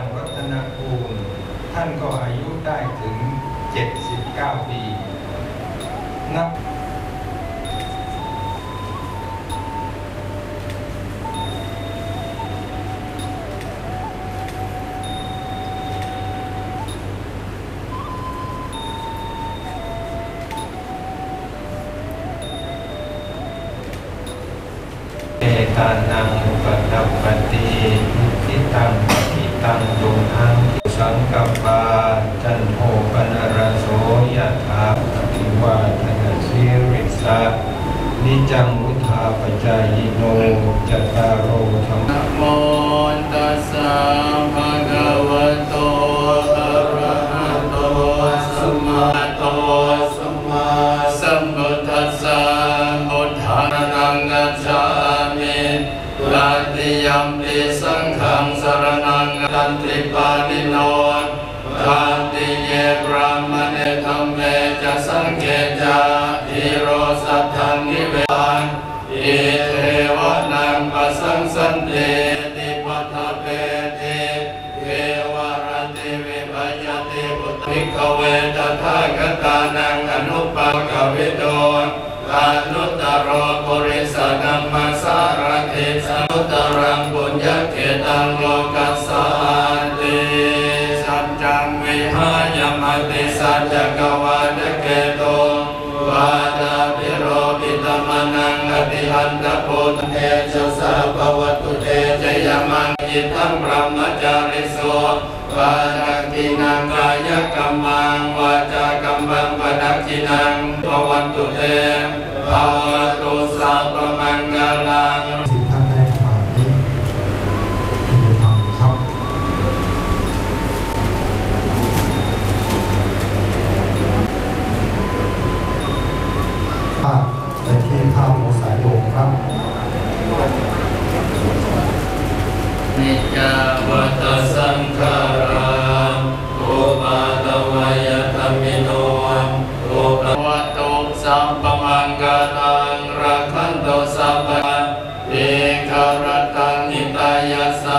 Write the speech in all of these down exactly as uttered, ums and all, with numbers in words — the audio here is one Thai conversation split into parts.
างวัฒนกูลท่านก็อายุได้ถึงเจ็ดสิบเก้าปีนับเอตานังอุปตัปปติทิตังปฏิตังตุหังสังกัปปาจันโทปนรโสยถาภิวาทนาสิริสะนิจังวุธาปจายโนจตารโอธรรมนะโมตัสสะภะคะวะโตอะระหะโตสัมมาโตสัมมาสัมพุทธัสสะพุทธังนังกัจฉามิลาติยัมปิสังฆังสรณังตันติปานิโนทันติเยปรามเนธัมเมจะสังเกจาอิโรสัทธังนิเวานอิเทวะนังปัสสังสันติติปัฏฐเปติเทวรติวิปัยติปุตติขเวตถาคตานังอนุปากวิโดอนุตตรปุริสนัมมาสารติสันุตตรังปุญญเกตังโลกัสสานติสัจจังวิหายมติสัจจกวาดเกโตวาดาภิโรปิตมนังอติหันตโพธเทชะสาภวตุเตจยมังอิทังพรหมจาริโสวาดังกินังกายกัมมังวาจากัมมังปนักกินังภวันตุเตภวตุสัพพมังคลังที่ท่านได้มานี้ที่จะทำครับภาพในที่ภาพโมสายโยมครับนิจจวัตสังขาราอุปาทวายธรรมิโนอุปวัตตุสัมปมังกลังรักขันโตสัพพะเอกรตังนิตายาสา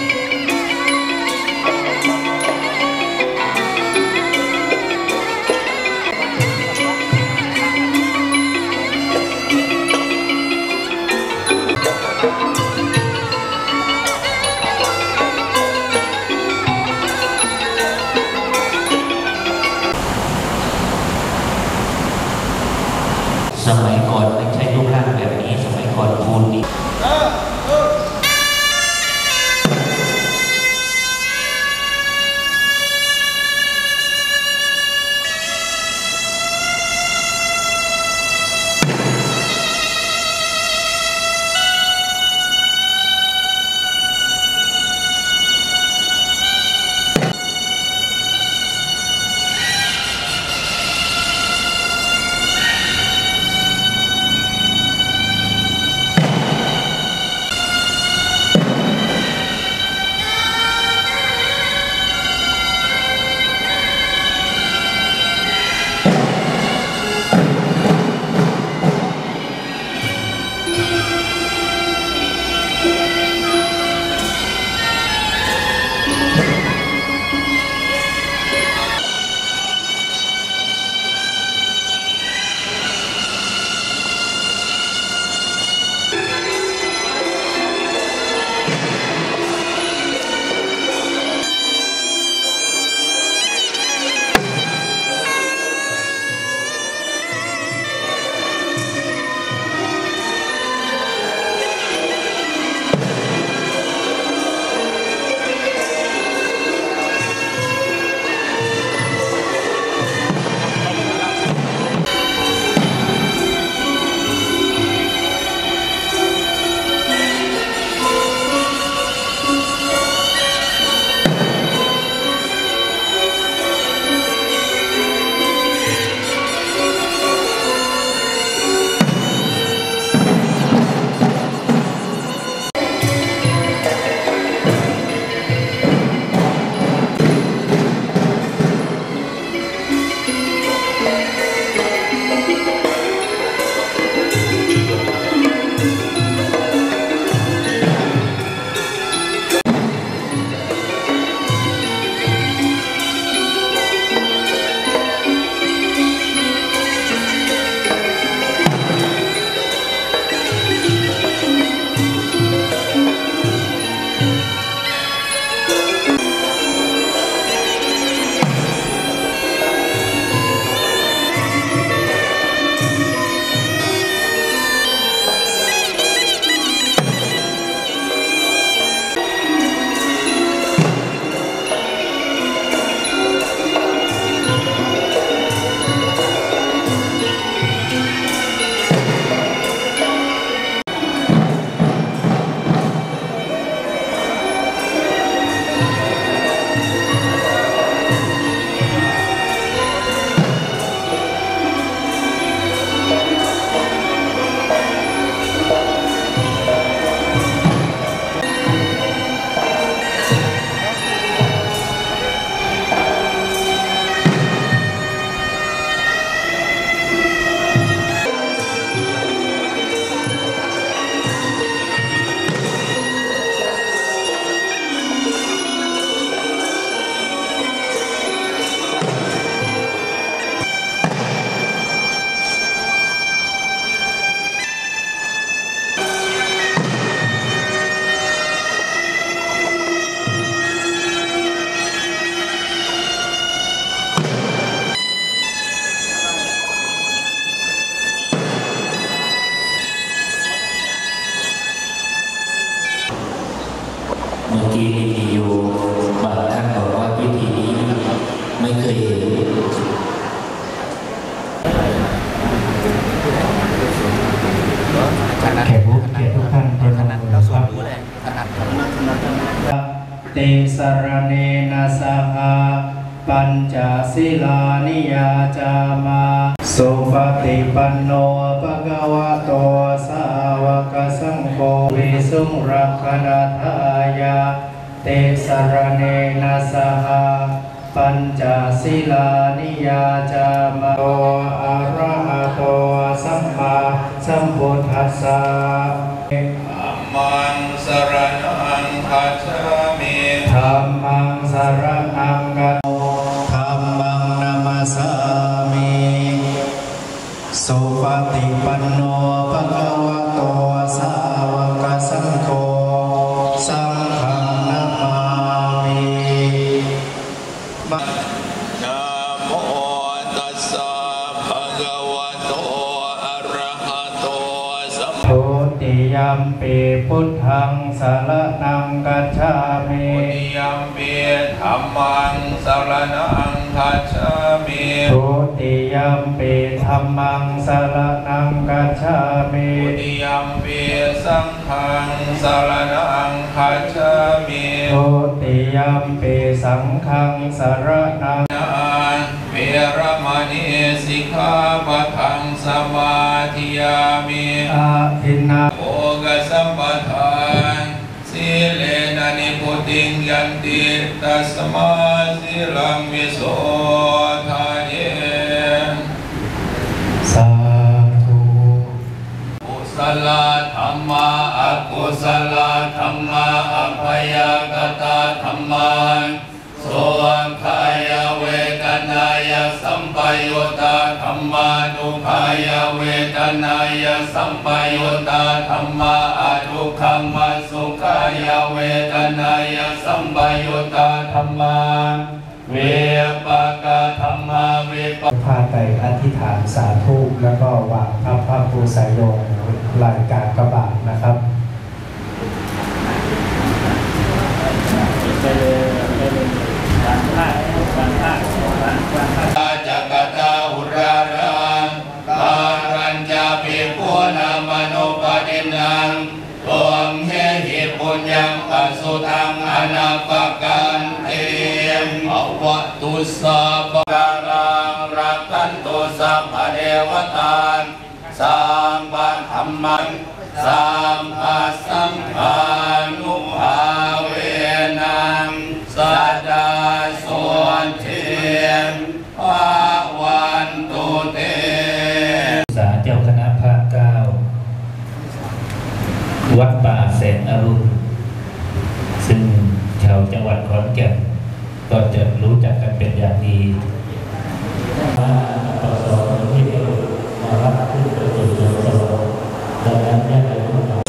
สมัยก่อนไม่ใช่รูปร่างแบบนี้สมัยก่อนพูนนี้รเนนะสหปัญจศีลานิยาจามาสุปฏิปันโนภะคะวะโตสาวกสังโฆวิสุงรักขณทายาเตสรเนนะสหปัญจศีลานิยาจามาโตอะระหะโตสัมมาสัมพุทธัสสะธัมมังสรณังคัจฉามิธัมมังสรณังกัจโตธัมมังนามัสสามิสุปฏิปันโนภะคะวะโตสาวกสังโฆสังฆังนามามินะโมตัสสะภะคะวะโตอะระหะโตสัมมาสัมพุทธัสสะ ติยัมปิพุทธังสรณังกัจฉามิติยัมปิธัมมังสรณังกัจฉามิทุติยัมปิธัมมังสรณังกัจฉามิทุติยัมปิสังฆังสรณังกัจฉามิทุติยัมปิสังฆังสรณังเวรมณีสิกขาปะทังสมาธิยามิอาทินนาโภคสัมปทานสีเลนะนิพุติงยันติตัสมาสีลังวิโสทาเยสาธุกุศลธรรมะอกุศลธรรมะอภยกตาธรรมะโสขายเวทนายสัมปยุตตาธรรมาทุกขายเวทนายสัมปยุตตาธรรมาอทุกขมัสสุขายเวทนายสัมปยุตตาธรรมาเวปากาธรรมาเวปพาไปอธิษฐานสาธุแล้วก็วางพระพระภูสายลงรายการกระบาดนะครับไปเลยไปเลยการพาดการพาดการพาดจักตาหุรารังการัญจาภิปุณามโนปดินังตวงเฮหิปุญญังปัสสุทังอนาปกันเตมอวตุสัพการังรักขันตุสัพพเทวตาสัมปะธัมมังสัมปะสังฆานุภาเวนังสัจจาส่วนเทียมภาวันตุเตสาเจ้าคณะภาคเก้าวัดป่าแสนอรุณซึ่งชาวจังหวัดขอนแก่นก็จะรู้จักกันเป็นอย่างดีมาต่อสอนที่เดียวมารับขึ้นไปจุดเดียวดังนั้นแยกไปทุกคน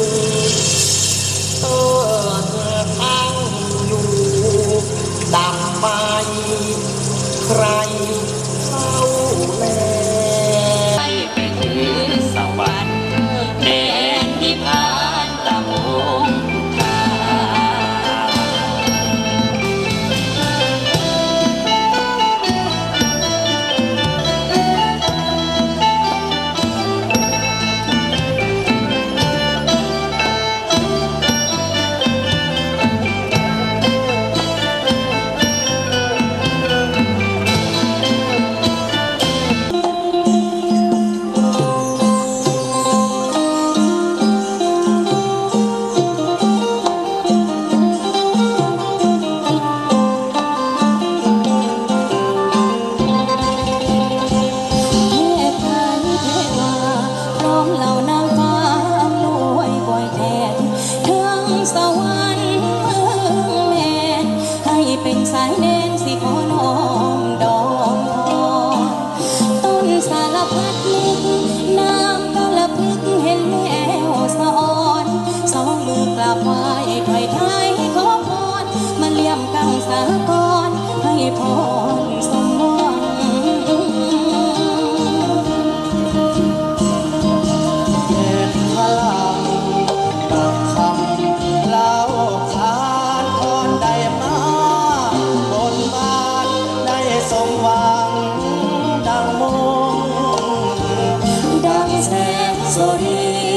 ดังไปใครเข้าแลไปเป็นสวรรค์แดนนิพพานตะมงทา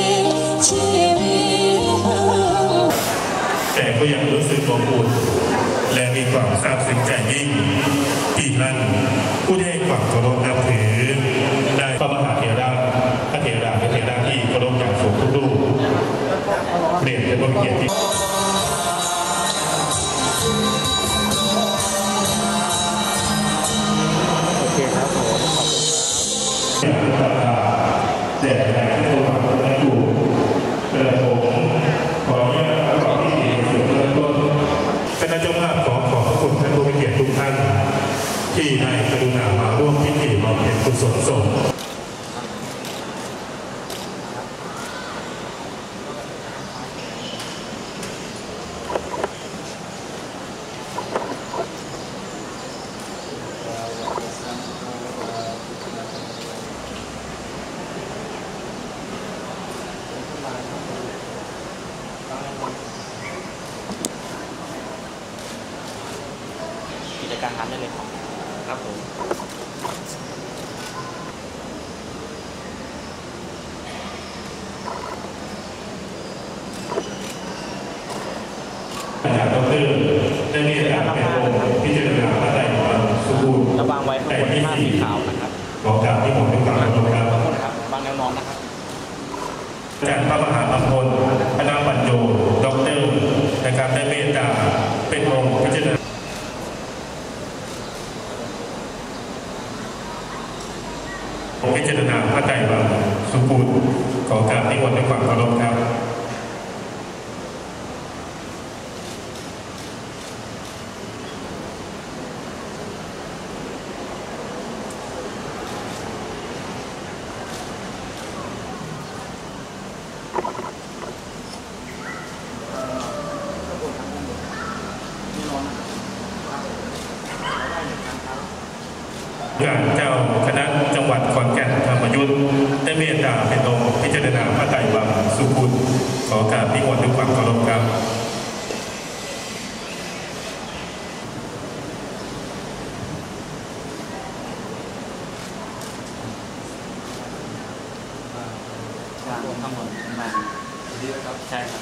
แต่ก็ยังรู้สึกอบอุ่นความซาบซึ้งใจยิ่งที่ท่านผู้ที่ให้ความเคารพนับถือได้พระมหาเถระพระเถระพระเถระที่เคารพอย่างสูงทุกรูปเรียนเป็นบทเกียรติโอเคครับผมขอบคุณครับแด่ในพระองค์พระครูกระผมขออนุญาตประกอบพิธีสุดเริ่มต้นคณะเจ้าภาพขอขอบพระคุณท่านผู้มีเกียรติทุกท่านที่ได้กรุณามาร่วมพิธีบำเพ็ญกุศลสงฆ์กิจการทำได้เลยครับครับผมอาจารย์ดรได้มีการเป็นองค์พิจารณาพระไตรปิฎกสมบูรณ์ระวางไว้ข้างบนผ้าสีขาวนะครับขอกราบที่ผมด้วยความเคารพครับครับวางแนวนอนนะครับอาจารย์พระมหาอัมพลคณะบรรจงด็อกเตอร์นะครับได้เมตตาเป็นองค์พิจารณาพิจารณาพระไตรปิฎกสมบูรณ์ขอกราบนิมนต์ด้วยความเคารพครับเจ้าคณะจังหวัดขอนแก่นธรรมยุทธ์ได้เมตตาเป็นองค์พิจารณาพระไตรปิฎกสุขุนขอการนิมนต์ด้วยความเคารพครับวางข้างบนมาดีครับใช่ครับ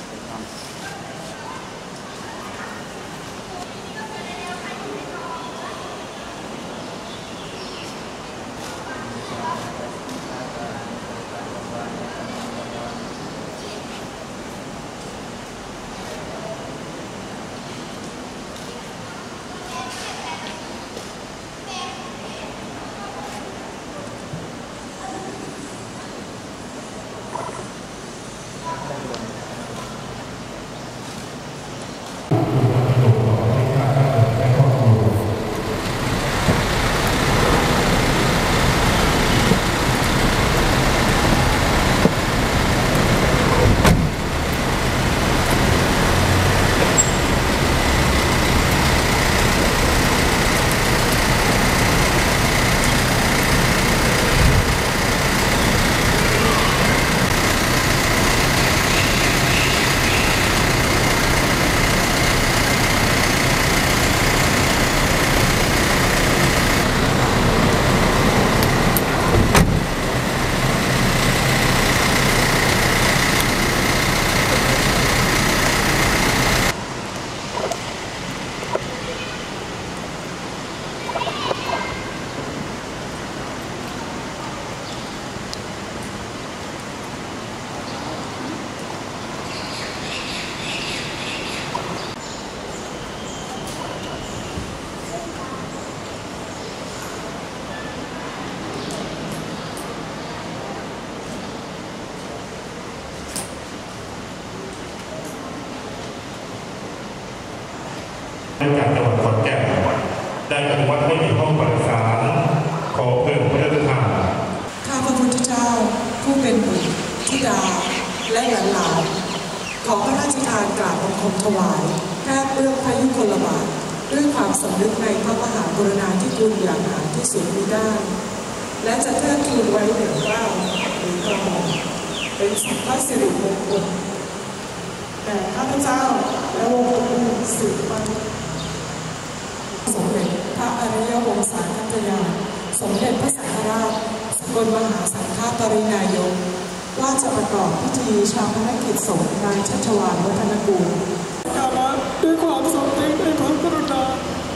จากจังหวัดขอนแก่นได้อนุมัติให้มีห้องปฏิสารขอเพิ่มพระราชทานข้าพระพุทธเจ้าผู้เป็นบุตรธิดาและหลานๆขอพระราชทานกราบบังคมถวายแทบเบื้องพระยุคลบาทด้วยความสำนึกในพระมหากรุณาธิคุณอย่างหาที่สุดมิได้และจะเทิดทูนไว้เหนือเกล้าหรือกระหม่อมเป็นสัพพสิริมงคลแต่ข้าพเจ้าและวงศ์อื่นสืบไปสมเด็จพระอริยวงศาคัตยานสมเด็จพระสังฆราชสกลมหาสังฆปรินายกว่าจะประกอบพิธีชาปนกิจศพนายชัชวาลวัฒนกูลกาลด้วยความสมนึกในพระกรุณา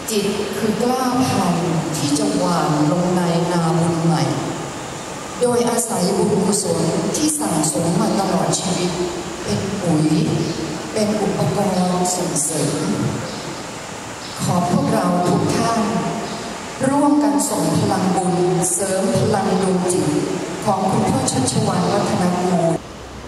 จิตคือกล้าพันธุ์ที่จะหว่านลงในนาบุญใหม่โดยอาศัยบุญกุศลที่สั่งสมมาตลอดชีวิตเป็นปุ๋ยเป็นอุปกรณ์ส่งเสริมขอพวกเราทุกท่านร่วมกันส่งพลังบุญเสริมพลังดวงจิตของคุณพ่อชัชวาลวัฒนมูล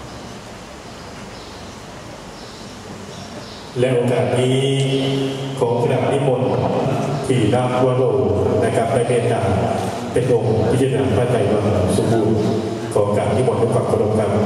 และโอกาสนี้ของคณะนิมนต์ที่ราชวโรนะครับได้เมตตาเป็นองค์พิจารณาพระไตรปิฎกสมบูรณ์ของการนิมนต์ด้วยความเคารพครับ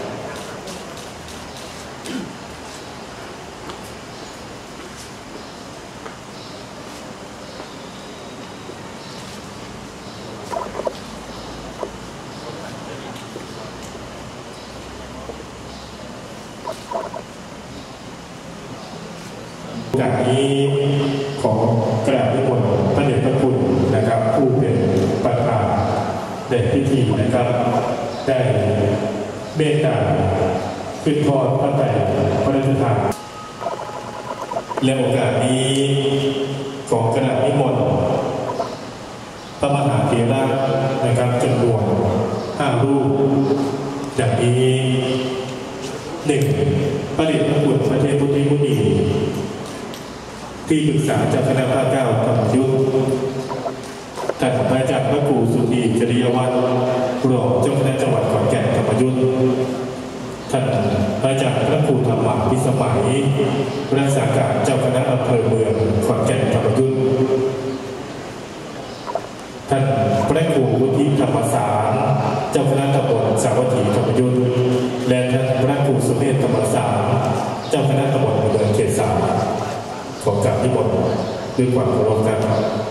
โอกาสนี้ขอกราบนิมนต์พระเดชพระคุณนะครับผู้เป็นประธานในพิธีนะครับได้เมตตาขึ้นทอดพระไตรพระราชทานและโอกาสนี้ของกราบนิมนต์พระมหาเถระนะครับจำนวนห้ารูปอย่างนี้หนึ่งพระเดชพระคุณพระเทพพุทธมุนีที่ปรึกษาจากคณะพระเก้าธรรมยุทธท่านพระอาจารย์พระครูสุธีจริยวัฒน์รองเจ้าคณะจังหวัดขอนแก่นธรรมยุทธท่านพระอาจารย์พระครูธรรมพิสมัยรักษาการเจ้าคณะอำเภอเมืองขอนแก่นธรรมยุทธท่านพระครูวุฒิธรรมสารเจ้าคณะตำบลสาวัตถีธรรมยุทธและท่านพระครูสุเมธธรรมสารเจ้าคณะตำบลเมืองเขตสามของการนิมนต์ด้วยความเคารพกัน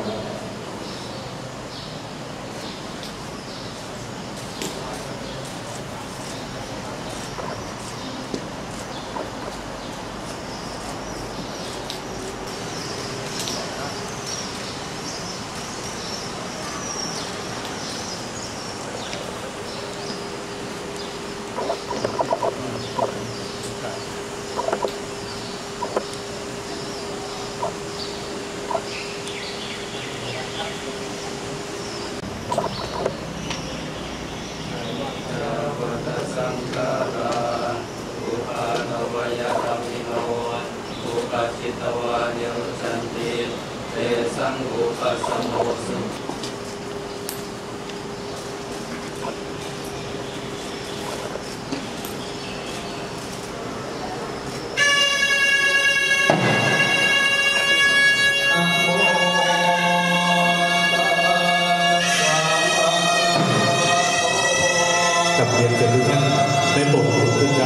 กับเรียนเชิญทุกท่านได้โปรดลุกขึ้นครับ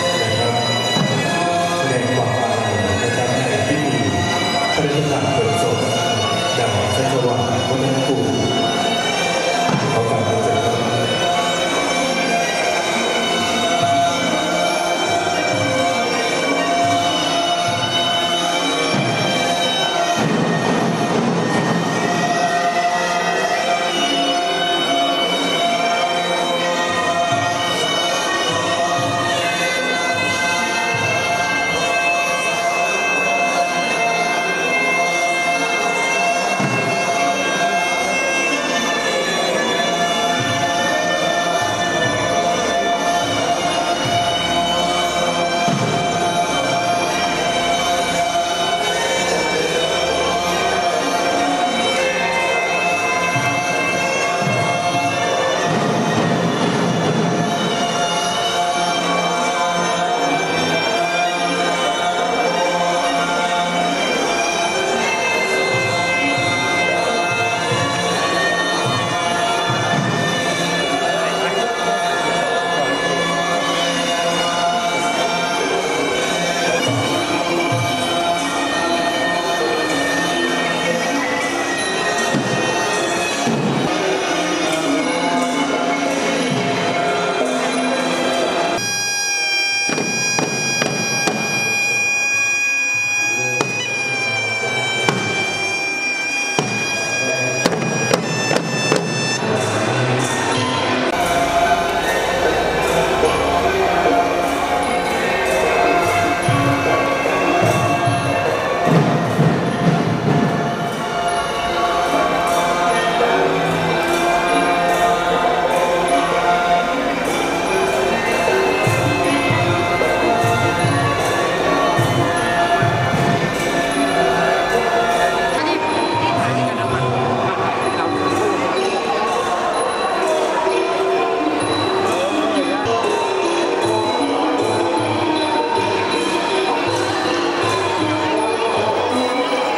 พระราชทานเพลิงศพ